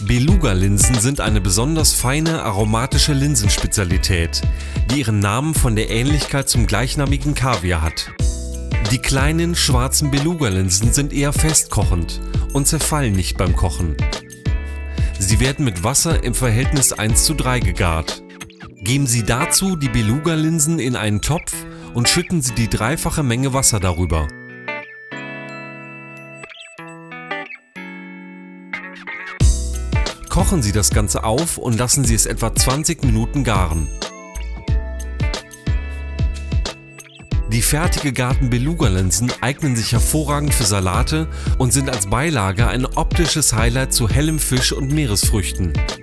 Beluga-Linsen sind eine besonders feine, aromatische Linsenspezialität, die ihren Namen von der Ähnlichkeit zum gleichnamigen Kaviar hat. Die kleinen, schwarzen Beluga-Linsen sind eher festkochend und zerfallen nicht beim Kochen. Sie werden mit Wasser im Verhältnis 1:3 gegart. Geben Sie dazu die Beluga-Linsen in einen Topf und schütten Sie die dreifache Menge Wasser darüber. Kochen Sie das Ganze auf und lassen Sie es etwa 20 Minuten garen. Die fertig gegarten Beluga-Linsen eignen sich hervorragend für Salate und sind als Beilage ein optisches Highlight zu hellem Fisch und Meeresfrüchten.